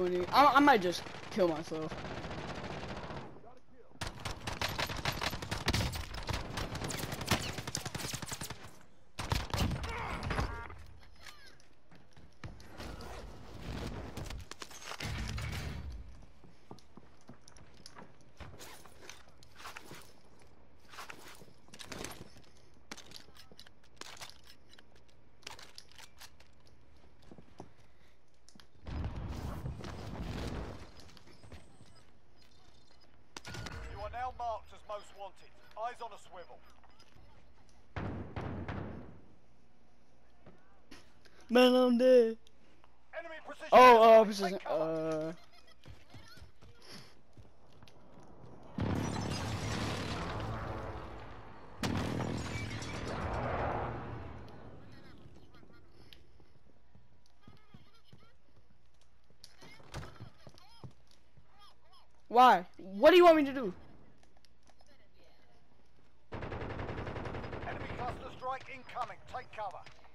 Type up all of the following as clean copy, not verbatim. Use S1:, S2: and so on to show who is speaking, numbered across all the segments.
S1: I might just kill myself.
S2: Now marked as most wanted. Eyes on a swivel.
S1: Man, I'm dead.
S2: Enemy precision.
S1: Oh, precision. Why? What do you want me to do?
S2: Enemy cluster strike incoming. Take cover.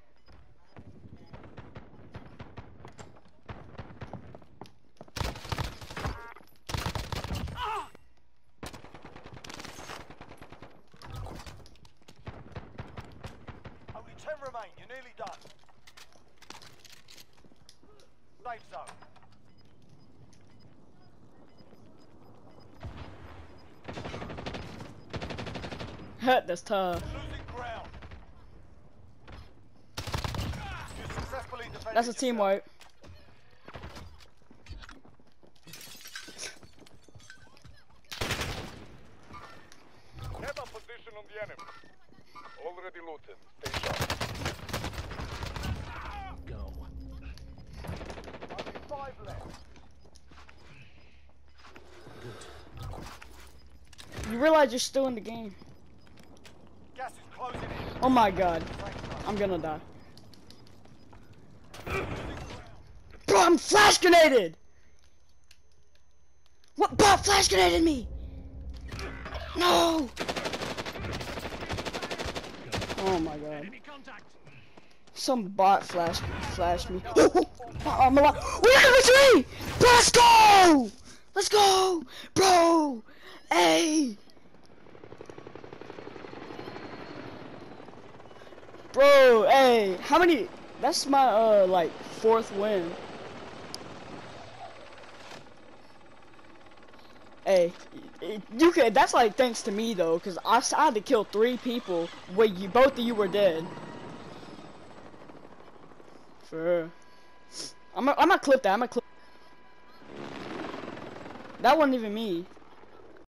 S2: Only 10 remain. You're nearly done. Safe zone.
S1: That's tough.
S2: Losing ground. You successfully defended
S1: That's a team wipe.
S3: Have a position on the enemy. Already looted. Stay sharp.
S2: Go. Only 5 left.
S1: You realize you're still in the game.
S2: Gas is closing in.
S1: Oh my god. I'm gonna die. Bro, I'm flash grenaded! What bot flash grenaded me? No! Oh my god. Some bot flashed me. I'm alive. We got a retreat! Bro, let's go! Let's go! Bro! Hey! Bro, hey, how many? That's my like 4th win. Hey, you could. That's like thanks to me though, cause I had to kill 3 people where both of you were dead. For real. I'm gonna clip that. That wasn't even me.